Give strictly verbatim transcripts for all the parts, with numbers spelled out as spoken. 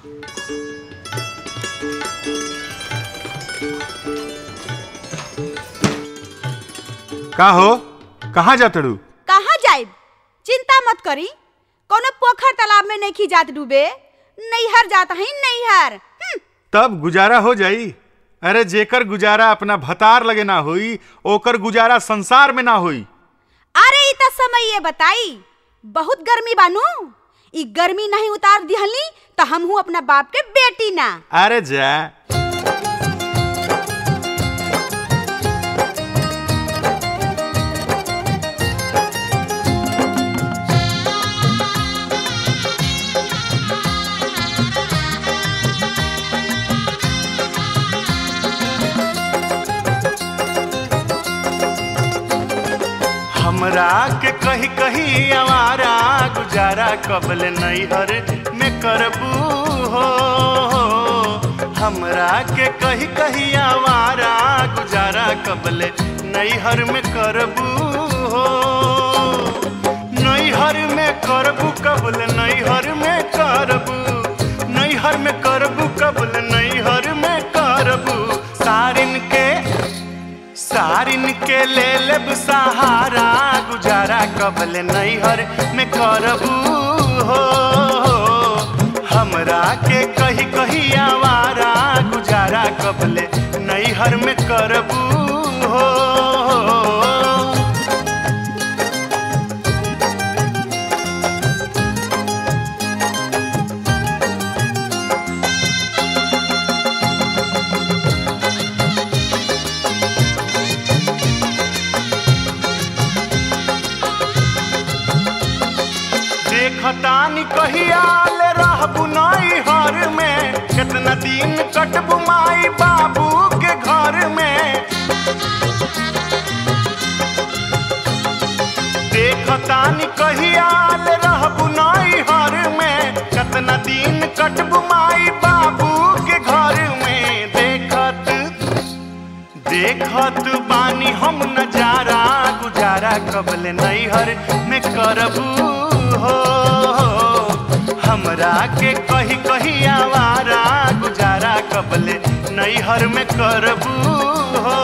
का हो, कहाँ जातड़ू? कहाँ जाइब? चिंता मत करी, कोनो पोखर तालाब में नहीं खी जात डूबे, नैहर जाता है नैहर। तब गुजारा हो जाई। अरे जेकर गुजारा अपना भतार लगे ना होई, ओकर गुजारा संसार में ना होई। अरे इतना समय ये बताई, बहुत गर्मी बानू, ई गर्मी नहीं उतार दिहली तो हम हूँ अपना बाप के बेटी ना। अरे जा हमरा के कही कही आवारा गुजारा कबल नैहर में करबू हो। हमरा के कही कही आवारा गुजारा कबल नैहर में करबू हो। नैहर में करबू कबल नैहर में करबू, नैहर में करबू कबल नैहर में करबू। सारिन के सारिन के ले लेब सहारा गुजारा कबल नैहर में करबू हो। हमरा के कही कही आवारा गुजारा कबल नैहर में करबू हो। खतानी कहियाल रहबू नैहर में, कितना दिन कटबू माई बाबू के घर में। देखतानी कहियाल रहबू नैहर में, कितना दिन कटबू माई बाबू के घर में। देखत देखत बानी हम नजारा गुजारा कबल नैहर में करबू हो। हमरा के कही कही आवारा गुजारा कबल नैहर में करबू हो।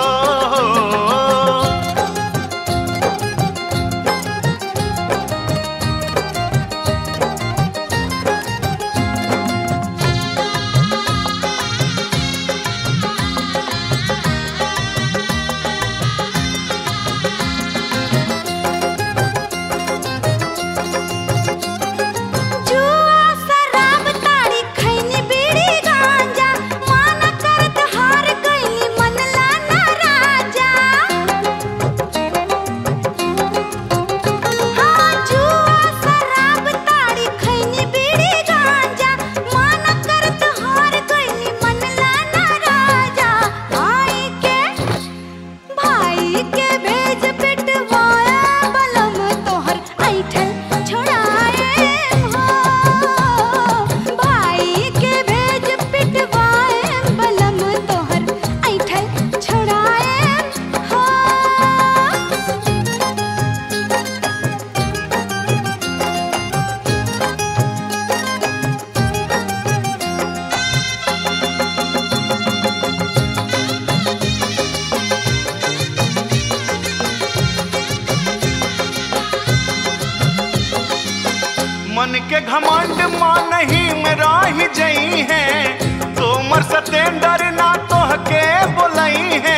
मन के घमंड मान ही में रही जई है, तोमर सतेंदर ना तोहके बोलई है।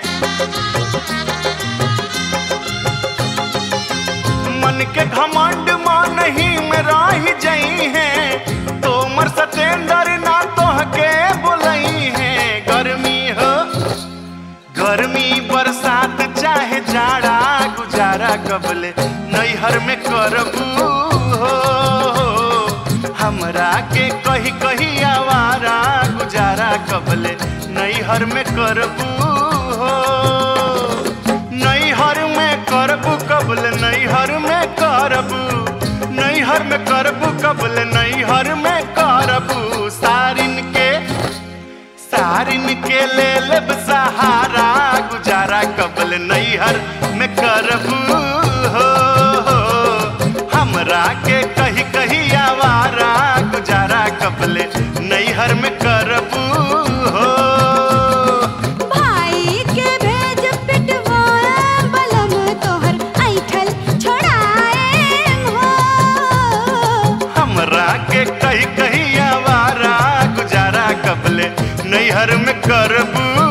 मन के घमंड मान ही में रही जई है, तोमर सतेंदर ना तोहके बोलई है। गर्मी हो गर्मी बरसात चाहे जाड़ा गुजारा कबल नैहर में करबू हो। हमरा के कही कही आवारा गुजारा कबल नैहर में करबू हो। नैहर में करबू कबल नैहर में करबू, नैहर में करबू कबल नैहर में करबू। सारिन के सारिन के ले लेब सहारा गुजारा कबल नैहर में करबू हो। हमरा के कही कही आवारा गुजारा कबले नैहर में करबू हो। भाई के भेज पिटवाए बलम तोहर ऐठल छोड़ाए हो। हमरा के कहीं कहीं आवारा गुजारा कबले नैहर में करबू